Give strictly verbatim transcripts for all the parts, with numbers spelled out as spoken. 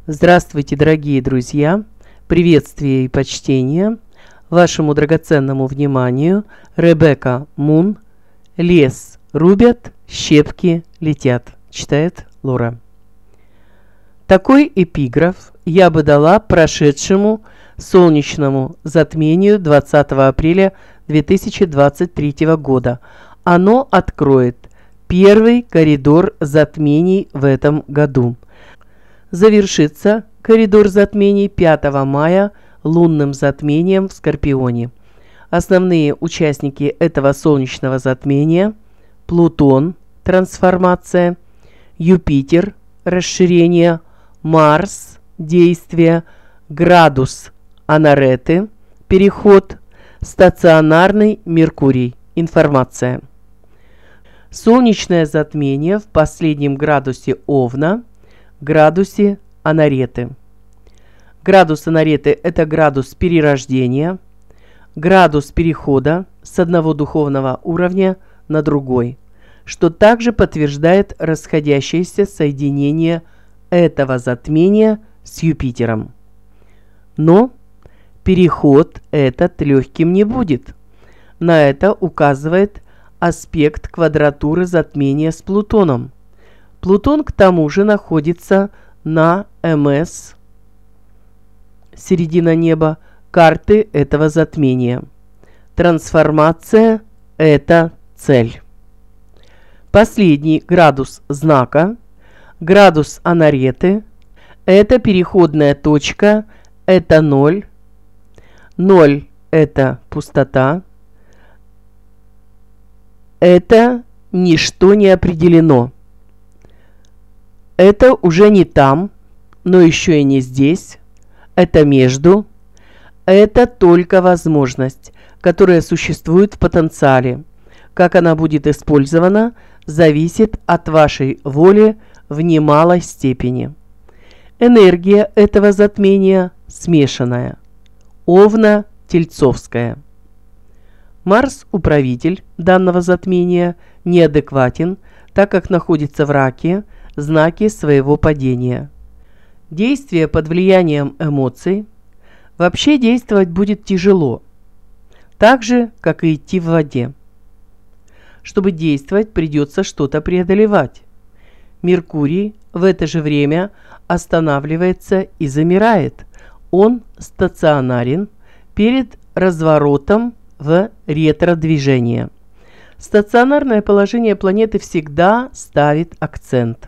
Здравствуйте, дорогие друзья! Приветствие и почтение вашему драгоценному вниманию. Ребекка Мун. Лес рубят, щепки летят. Читает Лора. Такой эпиграф я бы дала прошедшему солнечному затмению двадцатого апреля две тысячи двадцать третьего года. Оно откроет первый коридор затмений в этом году. Завершится коридор затмений пятого мая лунным затмением в Скорпионе. Основные участники этого солнечного затмения – Плутон – трансформация, Юпитер – расширение, Марс – действие, градус Анареты – переход, стационарный Меркурий – информация. Солнечное затмение в последнем градусе Овна – градусе Анареты. Градус Анареты – это градус перерождения, градус перехода с одного духовного уровня на другой, что также подтверждает расходящееся соединение этого затмения с Юпитером. Но переход этот легким не будет. На это указывает аспект квадратуры затмения с Плутоном. Плутон к тому же находится на МС, середина неба, карты этого затмения. Трансформация – это цель. Последний градус знака, градус Анареты, это переходная точка, это ноль. Ноль – это пустота. Это ничто не определено. Это уже не там, но еще и не здесь. Это между. Это только возможность, которая существует в потенциале. Как она будет использована, зависит от вашей воли в немалой степени. Энергия этого затмения смешанная. Овна-Тельцовская. Марс, управитель данного затмения, неадекватен, так как находится в Раке, знаки своего падения. Действие под влиянием эмоций. Вообще действовать будет тяжело, так же, как и идти в воде. Чтобы действовать, придется что-то преодолевать. Меркурий в это же время останавливается и замирает. Он стационарен перед разворотом в ретро-движение. Стационарное положение планеты всегда ставит акцент.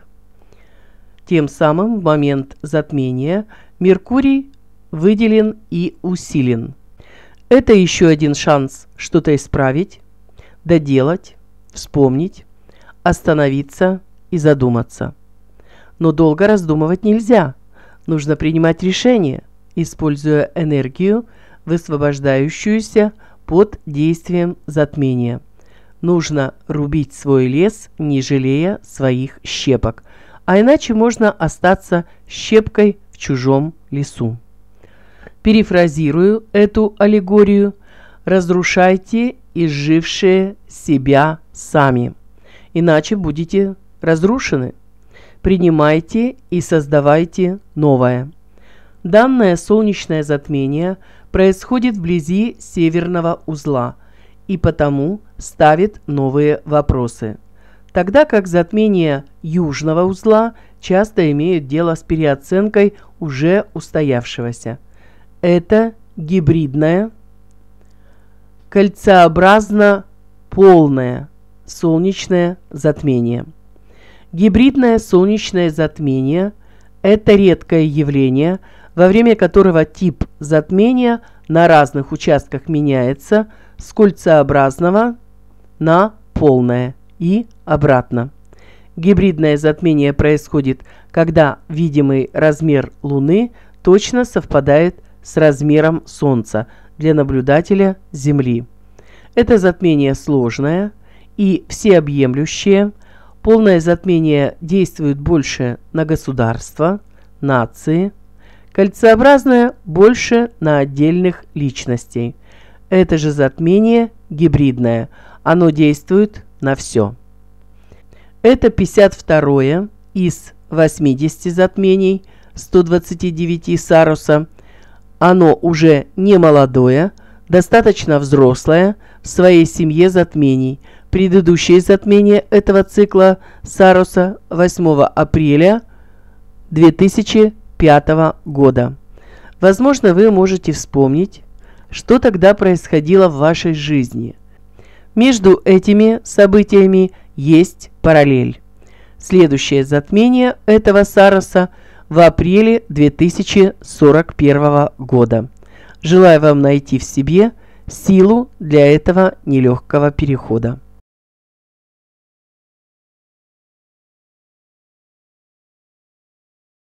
Тем самым в момент затмения Меркурий выделен и усилен. Это еще один шанс что-то исправить, доделать, вспомнить, остановиться и задуматься. Но долго раздумывать нельзя. Нужно принимать решение, используя энергию, высвобождающуюся под действием затмения. Нужно рубить свой лес, не жалея своих щепок, а иначе можно остаться щепкой в чужом лесу. Перефразирую эту аллегорию: разрушайте изжившие себя сами, иначе будете разрушены. Принимайте и создавайте новое. Данное солнечное затмение происходит вблизи северного узла и потому ставит новые вопросы, тогда как затмения южного узла часто имеют дело с переоценкой уже устоявшегося. Это гибридное, кольцеобразно-полное солнечное затмение. Гибридное солнечное затмение – это редкое явление, во время которого тип затмения на разных участках меняется с кольцеобразного на полное и обратно. Гибридное затмение происходит, когда видимый размер Луны точно совпадает с размером Солнца для наблюдателя Земли. Это затмение сложное и всеобъемлющее. Полное затмение действует больше на государства, нации. Кольцеобразное больше на отдельных личностей. Это же затмение гибридное. Оно действует на все. Это пятьдесят второе из восьмидесяти затмений, сто двадцати девяти Саруса, оно уже не молодое, достаточно взрослое в своей семье затмений. Предыдущее затмение этого цикла Саруса восьмого апреля две тысячи пятого года. Возможно, вы можете вспомнить, что тогда происходило в вашей жизни. Между этими событиями есть параллель. Следующее затмение этого Саруса в апреле две тысячи сорок первого года. Желаю вам найти в себе силу для этого нелегкого перехода.